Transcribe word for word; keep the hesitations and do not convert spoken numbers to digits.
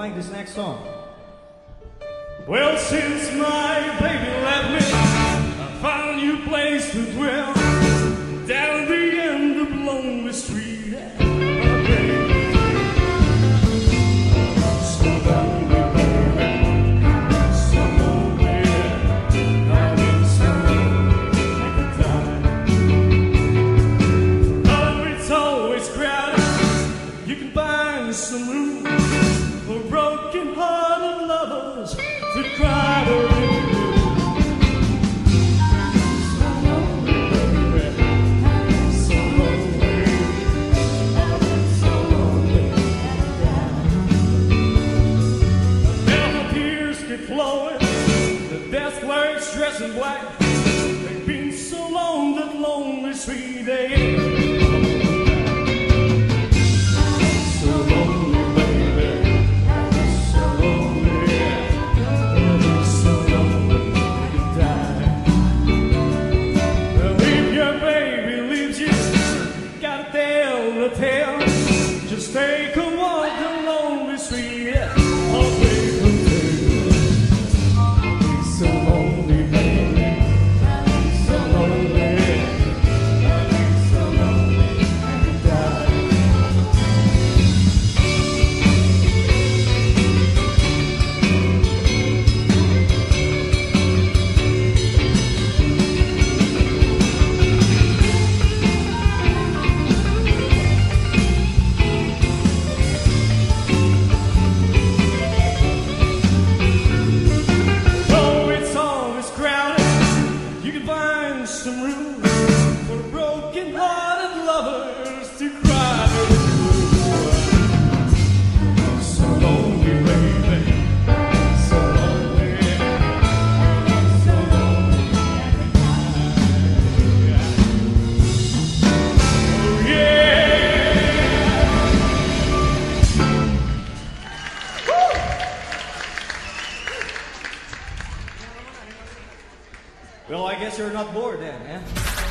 like this next song? Well, since my baby left me, I found a new place to dwell, down the end of lonely street. Some room for broken-hearted lovers to cry the river. So lonely, baby, so lonely, so lonely. Now the tears keep flowing, the desk clerk's dressed in black. They've been so long that lonely street day. Just take a walk down lonely street, away from you. It's so lonely, baby, so lonely, so lonely, I could die. Some room for broken-hearted lovers to cry. So lonely, baby, so lonely, so lonely. Oh yeah. Woo! Well, I guess you're not bored then, eh?